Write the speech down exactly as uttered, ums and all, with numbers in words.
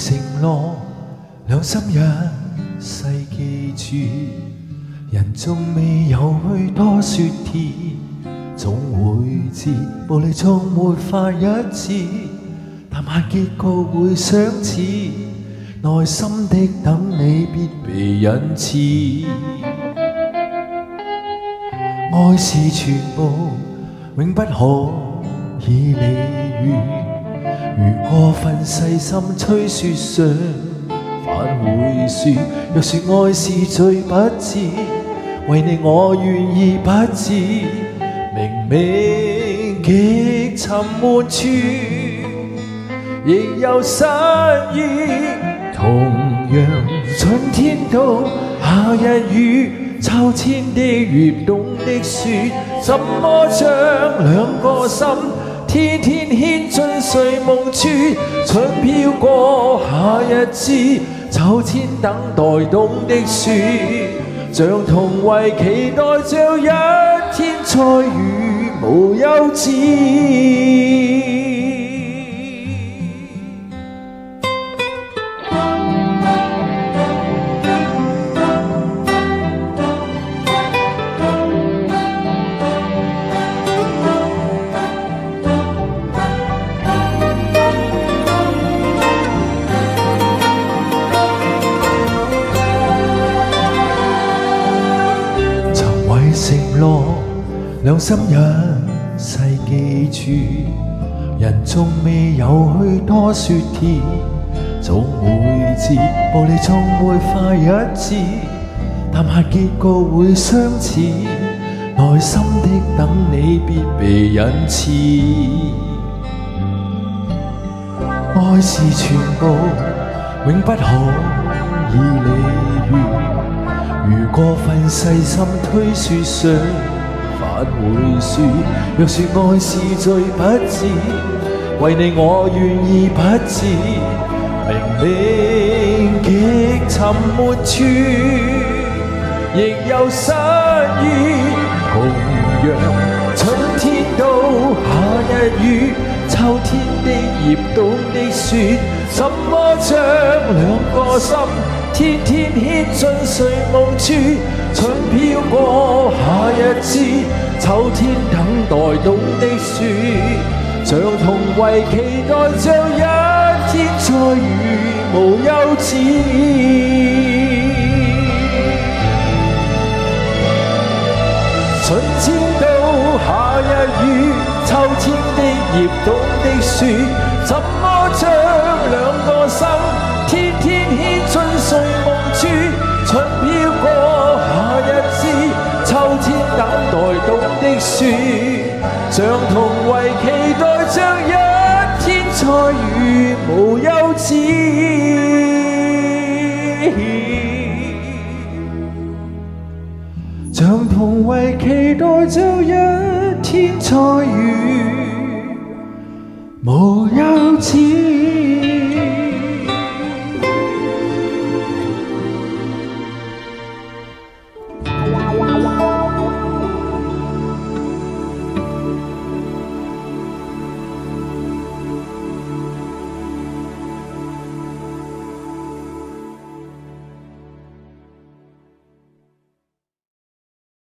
承諾，兩心一世記住。人縱未有去多說甜，總會知無理縱沒法一致，但怕結局會相似。內心的等你必被恩賜，愛是全部，永不可以理喻。如過分細心吹說上，反會說。若說愛是最不智，為你我願意不知。明明極沉悶處，亦有失意。同樣春天到，夏日雨，秋天的葉，冬的雪，怎麼將兩個心天天牽進睡夢處？春飄過，夏日至，秋天等待冬的雪，像同為期待着一天再遇無休止。承諾，兩心一世記住。人縱未有去多說甜，總會知無理縱沒法一致，但怕結局會相似。內心的等你必被恩賜，愛是全部，永不可以理喻。如過分細心推說上，反會說。若說愛是最不智，為你我願意不知。明明極沉悶處，亦有失意。同樣春天到，夏日雨，秋天的葉，冬的雪，怎麼將兩個心天天牽進睡夢處？春飄過，夏日至，秋天等待冬的雪，像同為期待着一天再遇無休止。春天到，夏日雨，秋天的葉，冬的雪，怎麼將兩個心天天牽進睡夢處？春飄過，夏日至，秋天等待冬的雪，像同為期待着一天再遇無休止。像同為期待着一天再遇無休止。